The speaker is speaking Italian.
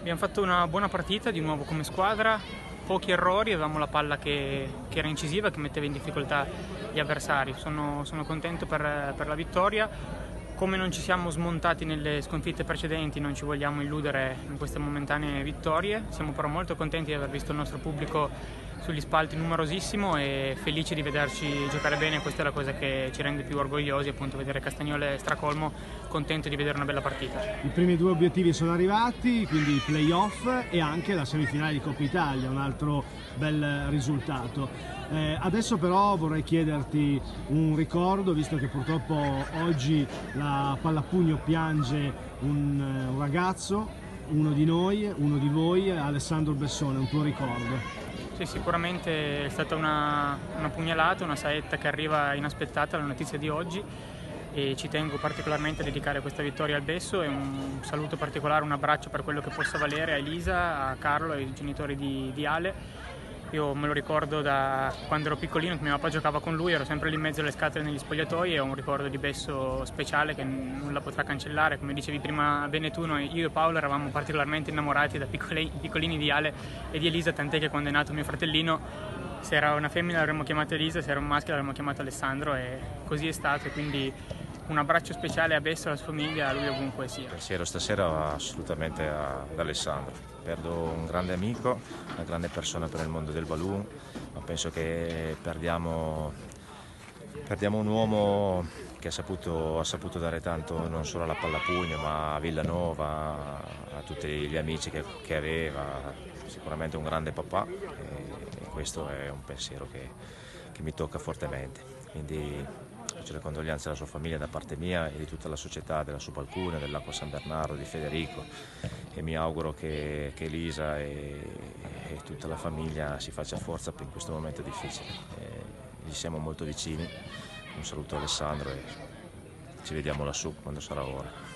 Abbiamo fatto una buona partita di nuovo come squadra, pochi errori, avevamo la palla che era incisiva, che metteva in difficoltà gli avversari. Sono contento per la vittoria. Come non ci siamo smontati nelle sconfitte precedenti, non ci vogliamo illudere in queste momentanee vittorie. Siamo però molto contenti di aver visto il nostro pubblico sugli spalti numerosissimo e felici di vederci giocare bene. Questa è la cosa che ci rende più orgogliosi, appunto, vedere Castagnola e Stracolmo, contento di vedere una bella partita. I primi due obiettivi sono arrivati, quindi i play-off e anche la semifinale di Coppa Italia, un altro bel risultato. Adesso però vorrei chiederti un ricordo, visto che purtroppo oggi la Pallapugno piange un ragazzo, uno di noi, uno di voi, Alessandro Bessone, un tuo ricordo? Sì, sicuramente è stata una pugnalata, una saetta che arriva inaspettata, la notizia di oggi, e ci tengo particolarmente a dedicare questa vittoria al Besso e un saluto particolare, un abbraccio per quello che possa valere a Elisa, a Carlo, ai genitori di Ale. Io me lo ricordo da quando ero piccolino, che mio papà giocava con lui, ero sempre lì in mezzo alle scatole negli spogliatoi e ho un ricordo di Besso speciale che nulla potrà cancellare. Come dicevi prima bene tu, io e Paolo eravamo particolarmente innamorati da piccolini di Ale e di Elisa, tant'è che quando è nato mio fratellino, se era una femmina l'avremmo chiamata Elisa, se era un maschio l'avremmo chiamato Alessandro, e così è stato. E quindi un abbraccio speciale a Besso, alla sua famiglia, a lui ovunque sia. Il pensiero stasera va assolutamente ad Alessandro. Perdo un grande amico, una grande persona per il mondo del balloon, ma penso che perdiamo un uomo che ha saputo dare tanto non solo alla Pallapugno ma a Villanova, a tutti gli amici che aveva, sicuramente un grande papà, e questo è un pensiero che mi tocca fortemente. Quindi faccio le condoglianze alla sua famiglia da parte mia e di tutta la società della Subalcune, dell'Acqua San Bernardo, di Federico, e mi auguro che Elisa e tutta la famiglia si faccia forza in questo momento difficile. Gli siamo molto vicini. Un saluto a Alessandro e ci vediamo lassù quando sarà ora.